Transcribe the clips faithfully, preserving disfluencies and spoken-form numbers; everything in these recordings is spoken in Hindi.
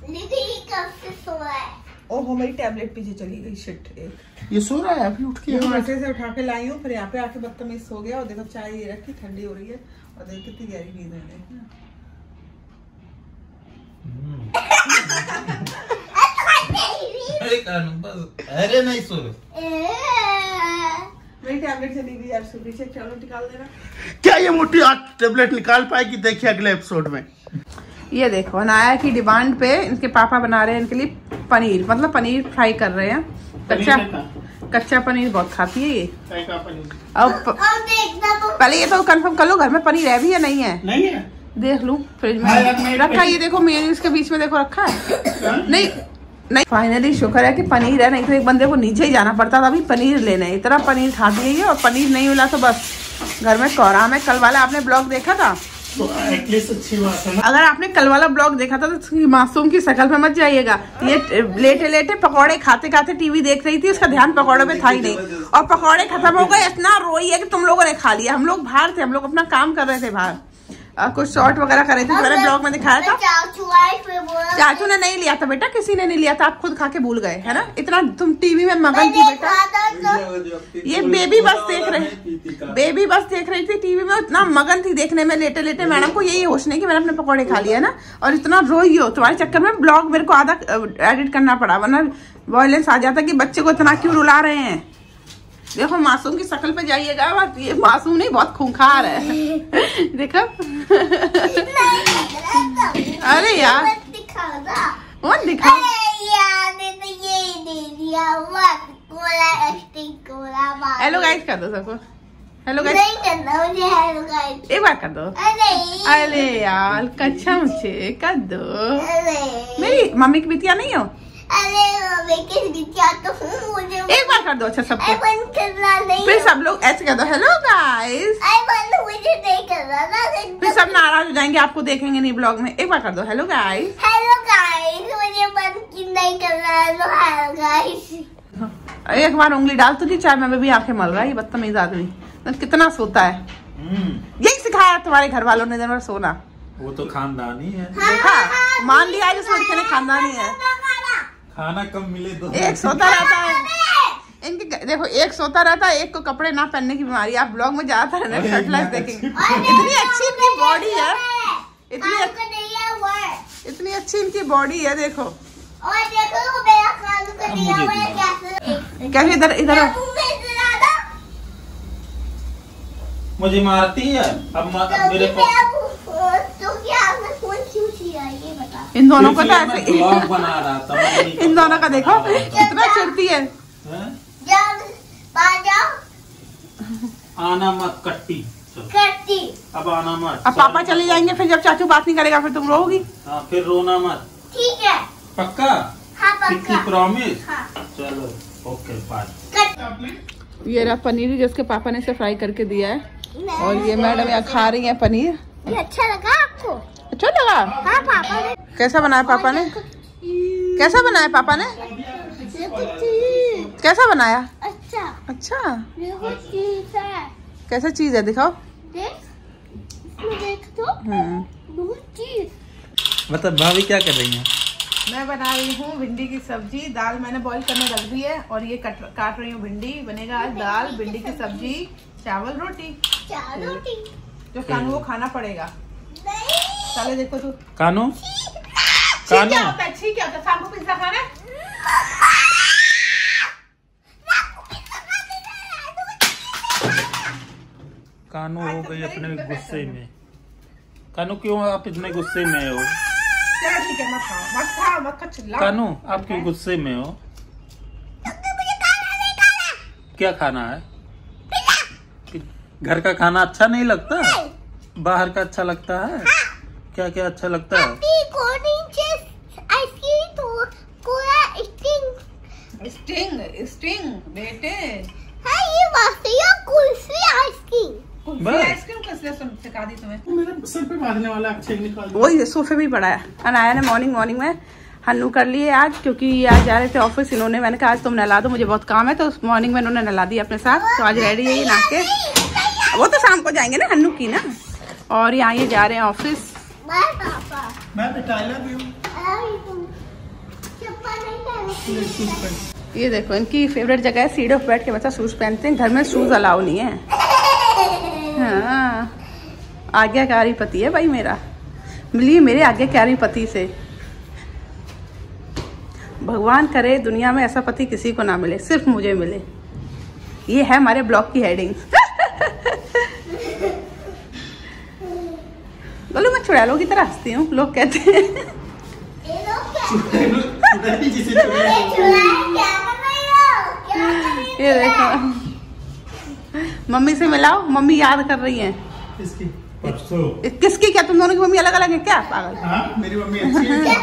ओहो मेरी टैबलेट पीछे चली गई। शिट। एक ये सो रहा है अभी उठ के। ऐसे से उठा के लाई हूँ, फिर यहाँ पे आके बदतमीज सो गया। और देखो चाय ये रखी, ठंडी हो रही है और देखो कितनी गहरी नींद है। अरे नहीं सो रहे, मेरी टैबलेट चली गई यार, पीछे चलो निकाल देना। क्या ये मोटी आज टैबलेट निकाल पाएगी? देखिए अगले एपिसोड में। ये देखो अनाया की डिमांड पे इनके पापा बना रहे हैं इनके लिए पनीर, मतलब पनीर फ्राई कर रहे हैं। कच्चा कच्चा पनीर बहुत खाती है ये। अब पहले ये तो कंफर्म कर लो घर में पनीर है भी या नहीं है। नहीं है, देख लूं फ्रिज में रखा है। ये देखो मेयोनीज के बीच में देखो रखा है। नहीं नहीं, फाइनली शुक्र है कि पनीर है, नहीं तो एक बंदे को नीचे ही जाना पड़ता था अभी पनीर लेने। इतना पनीर खा दिया है और पनीर नहीं मिला तो बस घर में कोहराम है। कल वाला आपने ब्लॉग देखा था तो एटलीस्ट अच्छी बात है ना। अगर आपने कल वाला ब्लॉग देखा था तो मासूम की शक्ल पे मत जाइएगा। ये लेटे लेटे पकौड़े खाते खाते टीवी देख रही थी, उसका ध्यान पकौड़े पे था ही नहीं। और पकौड़े खत्म हो गए, इतना रोई है कि तुम लोगों ने खा लिया। हम लोग बाहर थे, हम लोग अपना काम कर रहे थे बाहर, कुछ शॉर्ट वगैरह कर रहे थे। मैंने ब्लॉग में दिखाया था। चाचू ने नहीं लिया था बेटा, किसी ने नहीं लिया था, आप खुद खा के भूल गए है ना। इतना तुम टीवी में मगन थी बेटा। ये बेबी बस देख रहे बेबी बस देख रही थी टीवी में, इतना मगन थी देखने में लेटे लेटे। मैडम को यही होश नहीं कि मैंने अपने पकौड़े खा लिया ना। और इतना रोई हो तुम्हारे चक्कर में ब्लॉग मेरे को आधा एडिट करना पड़ा, वरना वॉयलेंस आ जाता कि बच्चे को इतना क्यों रुला रहे हैं। देखो मासूम की शक्ल पे जाइएगा, ये मासूम नहीं बहुत खूंखार है। देखो अरे यार वो दिखा। हेलो गाइस कर दो सबको, हेलो गाइस। एक बार कर दो। अरे यार कच्चा मुझे कर दो। मेरी मम्मी की बिटिया नहीं हो? अरे तो हूँ, मुझे एक बार कर दो। अच्छा सबको फिर सब लोग ऐसे कर दो, हेलो गाइस। मुझे नहीं कर रहा, फिर सब नाराज हो जाएंगे, आपको देखेंगे नहीं ब्लॉग में। एक बार कर दो, हेलो गाइस। हेलो गाइस, मुझे मन नहीं कर रहा है, तो हेलो गाइस। एक बार उंगली डाल तुझी चाय में भी आंखें मल रहा है ये बदतमीज आदमी। तो कितना सोता है, यही सिखाया तुम्हारे घर वालों ने दिन भर सोना। वो तो खानदानी है। देखा, मान लिया इस लड़के ने खानदानी है। खाना कम मिले तो एक सोता रहता है इनके। देखो एक सोता रहता है, एक को कपड़े ना पहनने की बीमारी। आप ब्लॉग में ज्यादा रहना शर्टलेस देखेंगे। इतनी अच्छी इनकी बॉडी है, इतनी इतनी अच्छी इनकी बॉडी है। देखो कैसे इधर इधर मुझे मारती है। अब मेरे को इन दोनों को तो ऐसे बना रहा था। इन दोनों का देखो कितना चिढ़ती है। आना मत कट्टी कट्टी। अब आना मत। अब पापा चले जाएंगे, फिर जब चाचू बात नहीं करेगा फिर तुम रोओगी। हाँ फिर रोना मत। ठीक है पक्का? हाँ पक्का। प्रॉमिस? हाँ। चलो ओके बाय। ये रहा पनीर जिसके पापा ने इसे फ्राई करके दिया है। और ये मैडम यहाँ खा रही है पनीर। अच्छा लगा आपको? अच्छा लगा? हाँ पापा ने। कैसा बनाया पापा ने? कैसा बनाया पापा ने? कैसा बनाया? अच्छा अच्छा। चीज है। कैसा चीज है दिखाओ। देख, देख तो। हम्म। चीज। मतलब भाभी क्या कर रही हैं? मैं बना रही हूँ भिंडी की सब्जी। दाल मैंने बॉईल करने रख दी है और ये कट काट रही हूँ भिंडी। बनेगा आज दाल, भिंडी की सब्जी, चावल, रोटी। चावल रोटी जो कानू वो खाना पड़ेगा। चले देखो तू कानू कानू क्या होता है? ठीक क्या होता है? शाम को पिज्जा खाना है? कानू हो गई अपने गुस्से में। कानू क्यों आप इतने गुस्से में हो? ठीक है मत खाओ मत खाओ मत खा चिल्ला। कानू आप क्यों गुस्से में हो? क्या खाना है? घर का खाना अच्छा नहीं लगता? बाहर का अच्छा लगता है? क्या क्या अच्छा लगता है? स्टिंग स्टिंग बेटे। हाँ ये कुल्फी आइसक्रीम। आइसक्रीम किसने सिखा दी तुम्हें? मेरे सर पे बांधने वाला अक्षय निकाल। वही सोफे भी पड़ा है। अनाया ने मॉर्निंग मॉर्निंग में हन्नू कर लिए आज, क्योंकि आज जा रहे थे ऑफिस इन्होंने। मैंने कहा आज तुम नहला दो, मुझे बहुत काम है। तो मॉर्निंग में इन्होंने नहला दी अपने साथ। तो आज रेडी है ये नहा के। वो तो शाम को जाएंगे ना हन्नू की ना। और यहाँ ये जा रहे हैं ऑफिस। मैं भी हूँ। ये देखो इनकी फेवरेट जगह है, सीढ़ियों पर बैठ के बच्चा शूज पहनते हैं। घर में शूज अलाउ नहीं है। हाँ, आज्ञाकारी पति है भाई मेरा। मिलिए मेरे आज्ञाकारी पति से। भगवान करे दुनिया में ऐसा पति किसी को ना मिले, सिर्फ मुझे मिले। ये है हमारे ब्लॉग की हेडिंग। बोलो मैं चुड़ैलों की तरह हंसती हूँ, लोग कहते हैं। ये देखो मम्मी से मिलाओ, मम्मी याद कर रही है। किसकी? परसों। किसकी? क्या तुम दोनों की मम्मी अलग अलग है क्या? पागल। हाँ, मेरी मम्मी अच्छी है।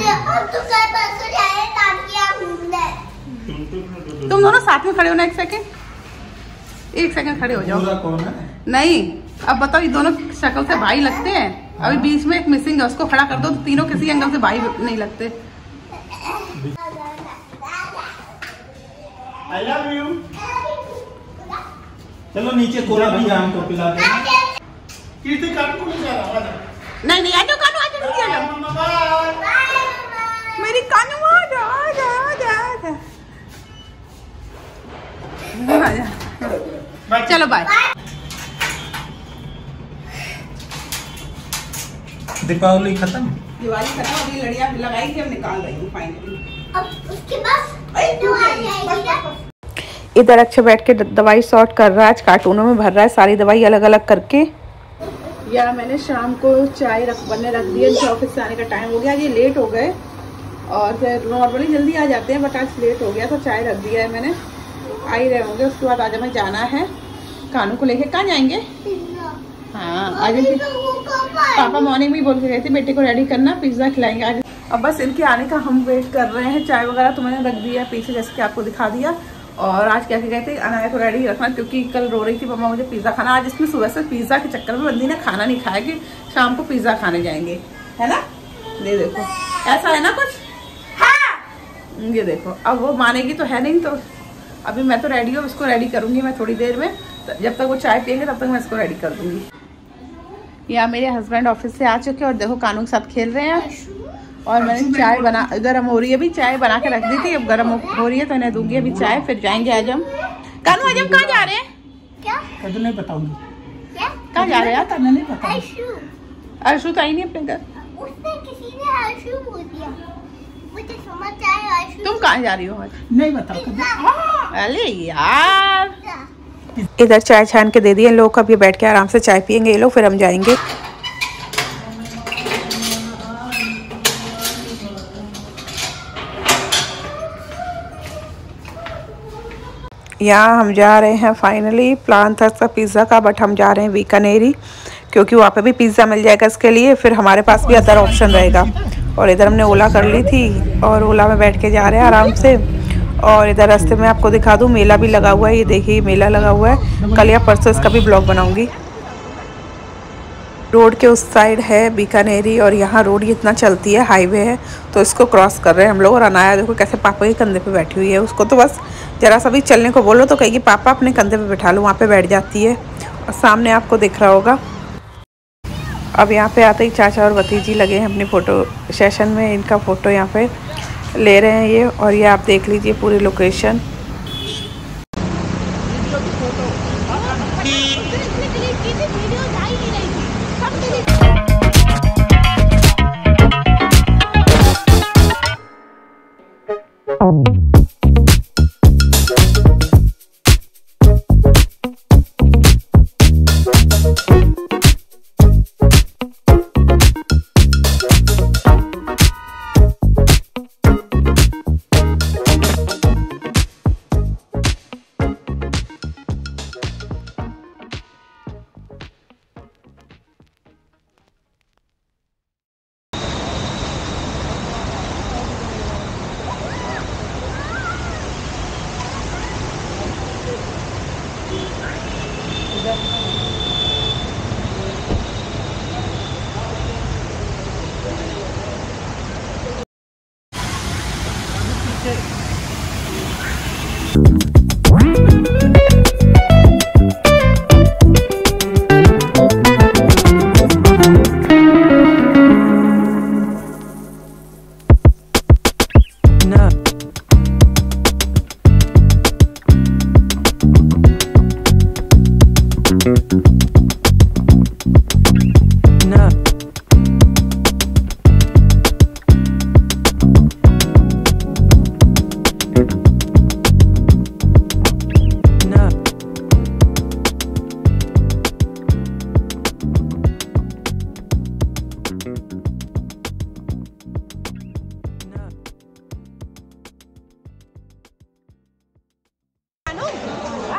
तुम दोनों साथ में खड़े हो ना, एक सेकंड, एक सेकंड खड़े हो जाओ। कौन है? नहीं, अब बताओ, ये दोनों शक्ल से भाई लगते हैं। अभी बीच में एक मिसिंग है, उसको खड़ा कर दो तो तीनों किसी एंगल से भाई नहीं लगते। I love you. चलो नीचे कोला भी जाम को पिला दे। कीर्ति काट को ले जा रहा है। नहीं नहीं, आ जाओ कानू, आ जाओ, आ जाओ। मेरी कानू आ जा, आ जा, आ जा, आ जा। चलो बाय। दीपावली खत्म। दिवाली खत्म, अभी लड़ियां लगाई थी, अब निकाल रही हूँ फाइनली। अब उसके बाद दवाई आएगी। इधर अक्षय बैठ के दवाई सॉर्ट कर रहा है, आज कार्टूनों में भर रहा है सारी दवाई अलग अलग करके। या मैंने शाम को चाय रख बनने रख दी है, इनके ऑफिस से आने का टाइम हो गया। ये लेट हो गए और फिर नॉर्मली जल्दी आ जाते हैं, बट आज लेट हो गया तो चाय रख दिया है मैंने। आ ही रहे होंगे। उसके बाद आज हमें जाना है कानू को लेके। कहाँ जाएंगे? हाँ, आज पापा मॉर्निंग में बोल के गए थे बेटे को रेडी करना, पिज्जा खिलाएंगे आज। अब बस इनके आने का हम वेट कर रहे हैं। चाय वगैरह तो मैंने रख दिया पीछे, जैसे कि आपको दिखा दिया। और आज क्या गए थे, अनाया को रेडी रखना, क्योंकि कल रो रही थी मम्मा मुझे पिज्जा खाना। आज इसमें सुबह से पिज्जा के चक्कर में बंदी ने खाना नहीं खाया कि शाम को पिज्जा खाने जाएंगे, है ना। ये देखो ऐसा है ना कुछ। हाँ, ये देखो अब वो मानेगी तो है नहीं, तो अभी मैं तो रेडी हूँ, इसको रेडी करूंगी मैं थोड़ी देर में। जब तक वो चाय पियेंगे तब तक मैं इसको रेडी कर दूंगी। यहाँ मेरे हस्बैंड ऑफिस से आ चुके हैं और देखो कानू के साथ खेल रहे हैं। और मैंने चाय बना, गर्म हो रही है अभी, चाय बना के रख दी थी, अब गर्म हो रही है तो इन्हें दूंगी अभी चाय, फिर जाएंगे। आज हम कानू, आज हम कहाँ जा रहे हैं? क्या? कल नहीं बताऊंगी। क्या? कहाँ जा रहे हैं? कल नहीं पता। आशु। अर्शु तो आई नहीं अपने घर। उसने किसी ने आशु बोल दिया, मुझे समझ आया आशु। तुम कहाँ जा रही हो आज? नहीं बताओ। अरे यार, इधर चाय छान के दे दिए लोग, अब ये बैठ के आराम से चाय पियेंगे ये लोग, फिर हम जाएंगे। यहाँ हम जा रहे हैं, फाइनली प्लान था इसका पिज़्ज़ा का, बट हम जा रहे हैं बीकानेरी, क्योंकि वहाँ पे भी पिज़्ज़ा मिल जाएगा इसके लिए, फिर हमारे पास भी अदर ऑप्शन रहेगा। और इधर हमने ओला कर ली थी और ओला में बैठ के जा रहे हैं आराम से। और इधर रास्ते में आपको दिखा दूँ, मेला भी लगा हुआ है, ये देखिए मेला लगा हुआ है। कल या परसों इसका भी ब्लॉग बनाऊंगी। रोड के उस साइड है बीकानेरी और यहाँ रोड इतना चलती है, हाईवे है, तो इसको क्रॉस कर रहे हैं हम लोग। और अनाया देखो कैसे पापा के कंधे पे बैठी हुई है, उसको तो बस जरा सा भी चलने को बोलो तो कहेगी पापा अपने कंधे पे बैठा लो, वहाँ पे बैठ जाती है। और सामने आपको दिख रहा होगा। अब यहाँ पे आते ही चाचा और भतीजी लगे हैं अपनी फ़ोटो सेशन में, इनका फ़ोटो यहाँ पे ले रहे हैं ये। और ये आप देख लीजिए पूरी लोकेशन।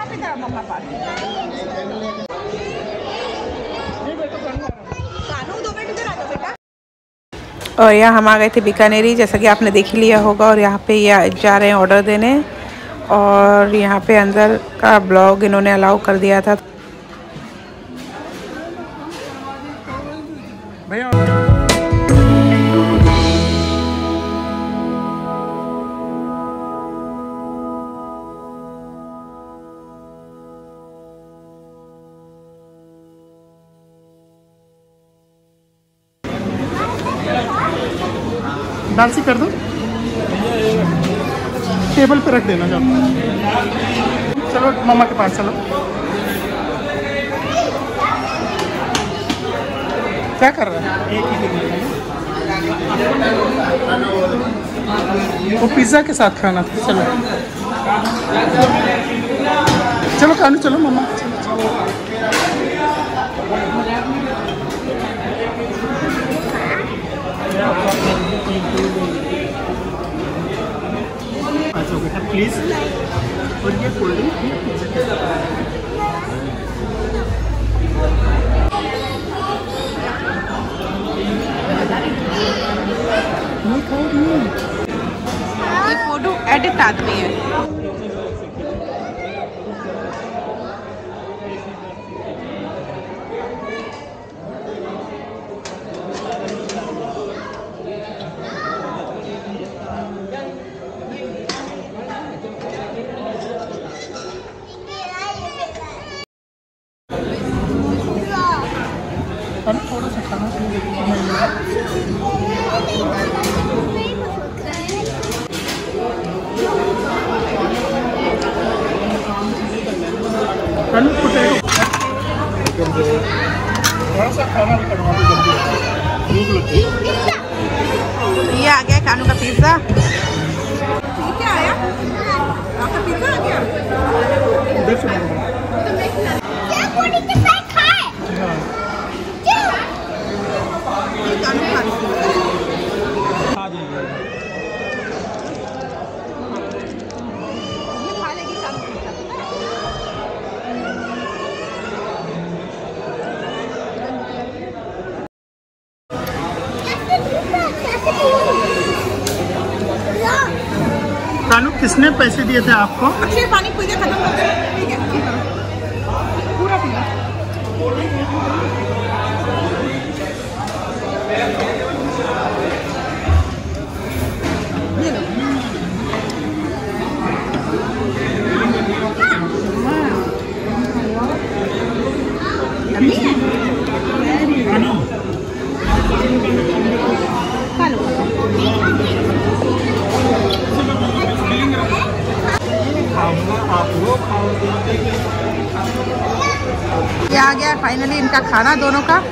मम्मा पास और यहाँ हम आ गए थे बीकानेरी, जैसा कि आपने देख ही लिया होगा। और यहाँ पे ये जा रहे हैं ऑर्डर देने, और यहाँ पे अंदर का ब्लॉग इन्होंने अलाउ कर दिया था। भैया डांसी कर दो, टेबल पे रख देना जब। चलो मम्मा के पास चलो। क्या कर रहा है? वो पिज्ज़ा के साथ खाना था। चलो चलो कानू चलो मम्मा। प्लीज और ये कोल्ड ड्रिंक ये फोटो एडिट आदमी है। थोड़ा सा खाना थोड़ा सा खाना भी करवा दो जल्दी, भूख लगती है। ये आ गया कानू का पिज्जा। ये क्या आया? आपका पिज्जा आ गया। कानू किसने पैसे दिए थे आपको? अच्छे पानी पी के खत्म हो गया। ठीक है पूरा पीना। ये लो यम्मी है। कानू ये आ गया फाइनली इनका खाना दोनों का।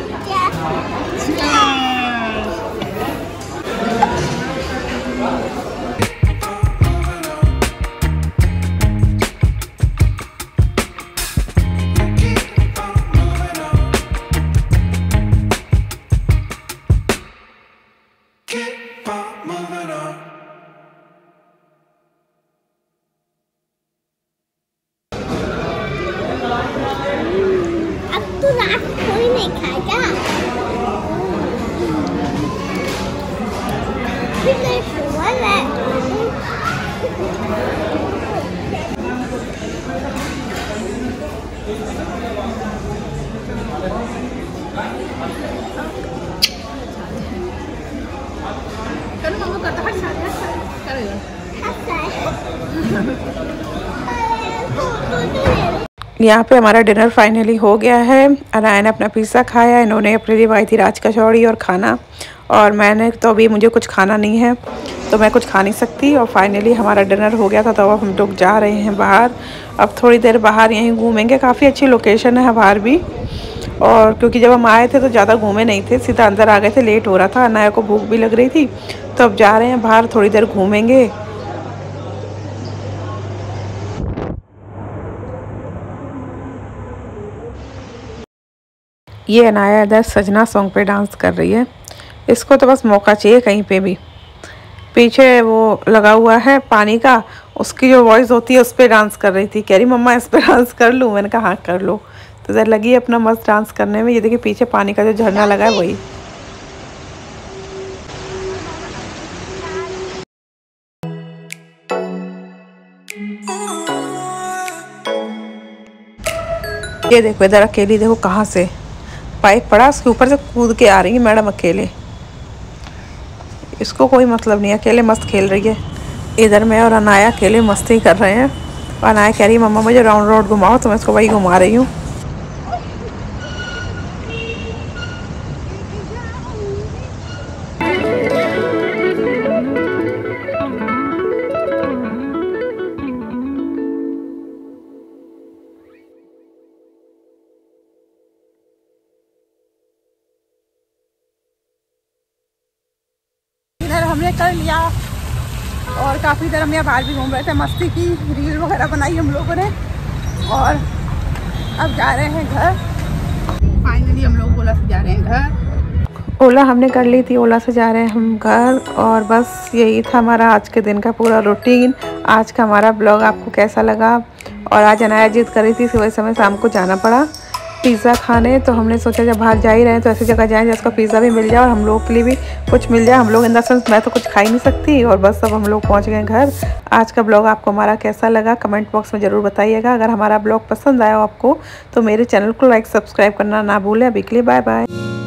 कोई नहीं खाएगा। यहाँ पे हमारा डिनर फाइनली हो गया है। अनाया ने अपना पिज़्ज़ा खाया, इन्होंने अपने लिए आई थी राज कचौड़ी और खाना, और मैंने तो अभी मुझे कुछ खाना नहीं है तो मैं कुछ खा नहीं सकती। और फाइनली हमारा डिनर हो गया था, तो अब हम लोग जा रहे हैं बाहर। अब थोड़ी देर बाहर यहीं घूमेंगे, काफ़ी अच्छी लोकेशन है बाहर भी। और क्योंकि जब हम आए थे तो ज़्यादा घूमे नहीं थे, सीधा अंदर आ गए थे, लेट हो रहा था, अनाया को भूख भी लग रही थी। तो अब जा रहे हैं बाहर, थोड़ी देर घूमेंगे। ये अनाया इधर सजना सॉन्ग पे डांस कर रही है, इसको तो बस मौका चाहिए कहीं पे भी। पीछे वो लगा हुआ है पानी का, उसकी जो वॉइस होती है उस पर डांस कर रही थी। कह रही मम्मा इस पर डांस कर लूँ, मैंने कहा हाँ कर लो। तो जरा लगी अपना मस्त डांस करने में। ये देखिए पीछे पानी का जो झरना लगा है वही। ये देखो इधर अकेली, देखो कहाँ से पाइप पड़ा उसके ऊपर से कूद के आ रही है मैडम अकेले। इसको कोई मतलब नहीं, अकेले मस्त खेल रही है। इधर मैं और अनाया अकेले मस्ती कर रहे हैं। अनाया कह रही है मम्मा मुझे राउंड राउंड घुमाओ, तो मैं इसको वही घुमा रही हूँ। हमने कर लिया और काफ़ी देर हम यहाँ बाहर भी घूम रहे थे, मस्ती की, रील वगैरह बनाई हम लोगों ने और अब जा रहे हैं घर। फाइनली हम लोग ओला से जा रहे हैं घर। ओला हमने कर ली थी, ओला से जा रहे हैं हम घर। और बस यही था हमारा आज के दिन का पूरा रूटीन। आज का हमारा ब्लॉग आपको कैसा लगा? और आज अनाया जिद कर रही थी, इसी वजह से हमें शाम को जाना पड़ा पिज़्ज़ा खाने। तो हमने सोचा जब बाहर जा ही रहे हैं तो ऐसी जगह जाएं जिसका पिज़्ज़ा भी मिल जाए और हम लोगों के लिए भी कुछ मिल जाए। हम लोग इन द सेंस मैं तो कुछ खा ही नहीं सकती। और बस अब हम लोग पहुंच गए घर। आज का ब्लॉग आपको हमारा कैसा लगा कमेंट बॉक्स में ज़रूर बताइएगा। अगर हमारा ब्लॉग पसंद आया हो आपको तो मेरे चैनल को लाइक सब्सक्राइब करना ना भूलें। अभी के लिए बाय बाय।